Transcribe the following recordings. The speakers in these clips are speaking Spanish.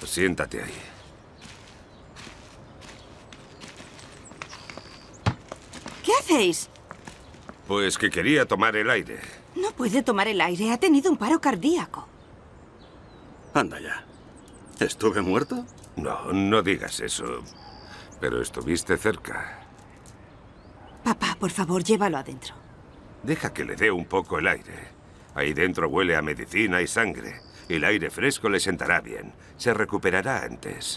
Siéntate ahí. ¿Qué hacéis? Pues que quería tomar el aire. No puede tomar el aire. Ha tenido un paro cardíaco. Anda ya. ¿Estuve muerto? No, no digas eso. Pero estuviste cerca. Papá, por favor, llévalo adentro. Deja que le dé un poco el aire. Ahí dentro huele a medicina y sangre. Y el aire fresco le sentará bien. Se recuperará antes.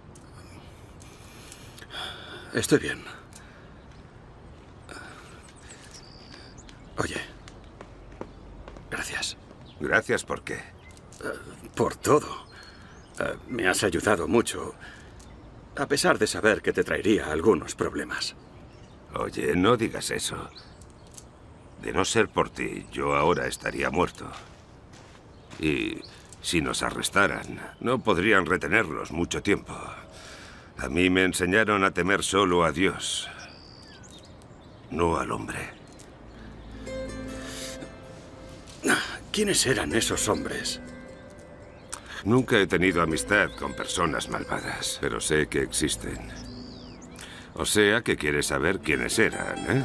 Estoy bien. Oye. Gracias. Gracias, ¿por qué? Por todo. Me has ayudado mucho. A pesar de saber que te traería algunos problemas. Oye, no digas eso. De no ser por ti, yo ahora estaría muerto. Y si nos arrestaran, no podrían retenerlos mucho tiempo. A mí me enseñaron a temer solo a Dios, no al hombre. ¿Quiénes eran esos hombres? Nunca he tenido amistad con personas malvadas, pero sé que existen. O sea que quieres saber quiénes eran, ¿eh?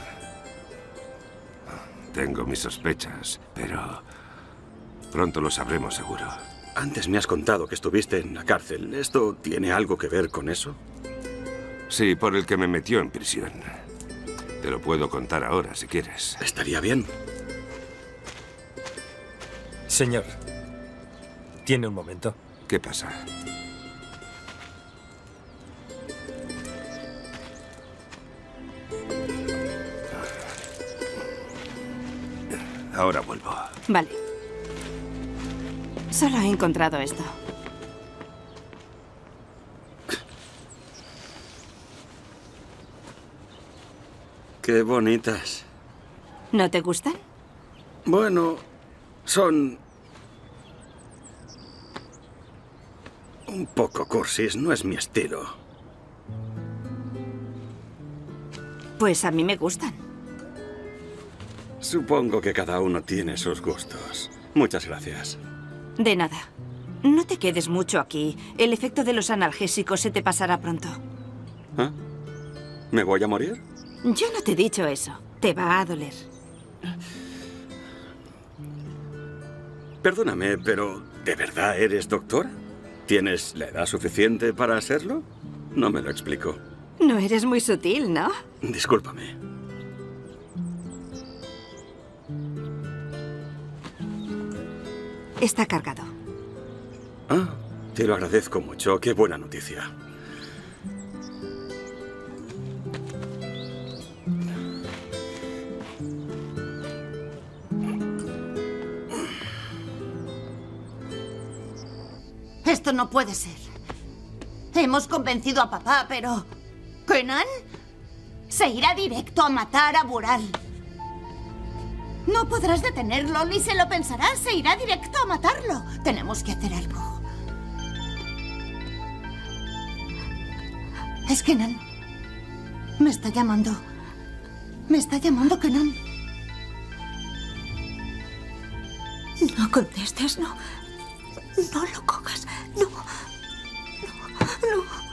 Tengo mis sospechas, pero pronto lo sabremos seguro. Antes me has contado que estuviste en la cárcel. ¿Esto tiene algo que ver con eso? Sí, por el que me metió en prisión. Te lo puedo contar ahora, si quieres. Estaría bien. Señor, ¿tiene un momento? ¿Qué pasa? Ahora vuelvo. Vale. Solo he encontrado esto. Qué bonitas. ¿No te gustan? Bueno, son un poco cursis. No es mi estilo. Pues a mí me gustan. Supongo que cada uno tiene sus gustos. Muchas gracias. De nada. No te quedes mucho aquí. El efecto de los analgésicos se te pasará pronto. ¿Ah? ¿Me voy a morir? Yo no te he dicho eso. Te va a doler. Perdóname, pero ¿de verdad eres doctora? ¿Tienes la edad suficiente para serlo? No me lo explico. No eres muy sutil, ¿no? Discúlpame. Está cargado. Ah, te lo agradezco mucho. Qué buena noticia. Esto no puede ser. Hemos convencido a papá, pero... ¿Kenan? Se irá directo a matar a Bural. No podrás detenerlo, ni se lo pensarás. Se irá directo a matarlo. Tenemos que hacer algo. Es Kenan. Me está llamando. Me está llamando Kenan. No contestes, no. No lo cojas. No. No. No.